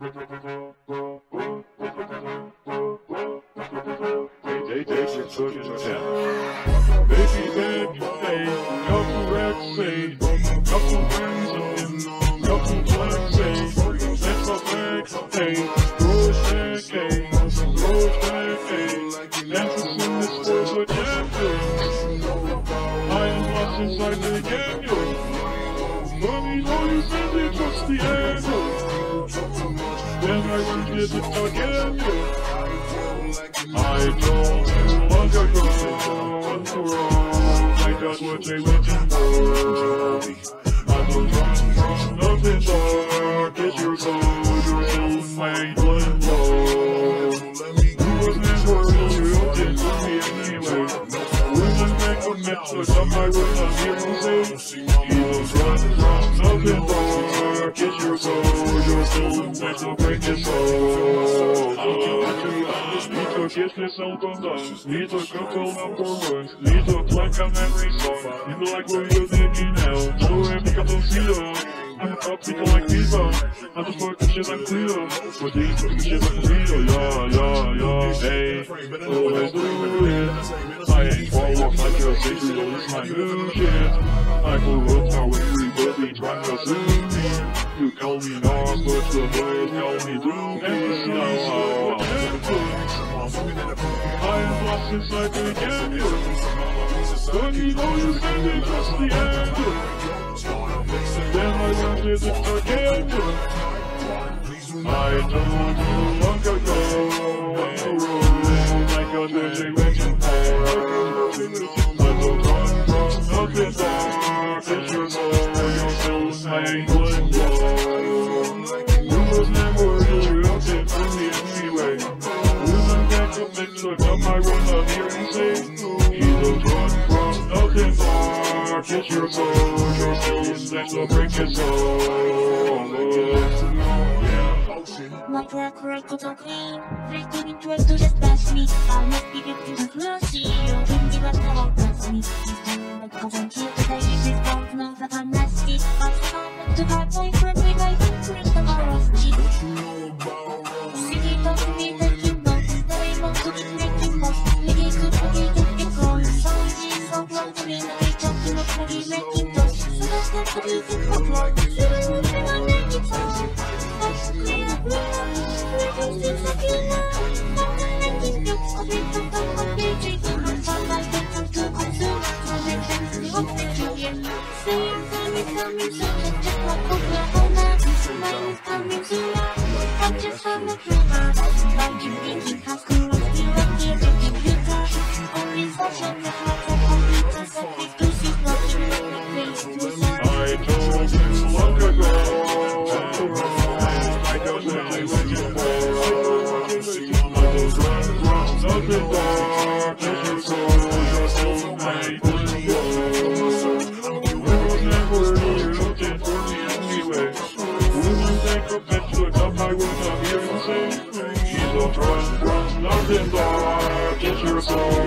They should put it down. Baby, hey, couple racks, say, couple friends, couple plans, say, that's a bag, hey, throw it back, hey, throw it back, hey, dancing in this world, what you do? I am lost inside the canyon. Mommy, know you said it was the end. Then I forget it again. I don't want to go I got what they waiting for. I will run from nothing dark. Get your soldier in my blood flow. You was never real, didn't love me anyway. Wouldn't make a mess, but I would not hear you say. He was running from nothing dark. Get your soldier in my break his soul. Если сам контакт, не только колом порвать, не только лайком every song, не like we're using now, no every couple of feelings. I'm up people like people, I'm just fucking shit like Cleo, but these fucking shit like Cleo, yeah, hey, always do it. I ain't fall off like a safety, though it's my new shit. I pull up how everybody trying to sue me. You call me Nog, but the boys call me Doom, and the snow. I am lost inside the canyon. But you know you said it was the end. Then I wanted it again. I told you long ago on the road, I got what they waiting for. I don't run from nothing dark. It's your soul, your soul's my England wall. You was never really out there for me anyway. Look up my run up here and say, he don't run from nothing dark. It's your soul, that's the break his soul. My track record so clean, fleeting tries to just pass me. I must be getting the mercy, you didn't give us the whole pass me. Because I'm here today, you don't know that I'm nasty. I'm coming to my boyfriend with my interest of our rusty. What you know about Rosie? City talk to me that you know. To be making most, making good for you to be going. So easy, so long to me, now I talk to look for you making those. So that's not what you think of love. So that's what you want to make it so. That's clear, everything seems like you know. I'm making you, I'll be the top of the drinking. I'm fine like that, I'm too consumed. So make sense, you hope that you get me. Say I'm coming soon, just like Oklahoma. Mine is coming soon, I'm just on the river. Like you thinking, how cool. I told you long ago, I don't know I went you for. I was running from nothing dark. It's your soul my England wall. You was never really looking for me anyway. Wouldn't take a bitch, look up my room, I'm here and say, he don't run from nothing dark. It's your soul.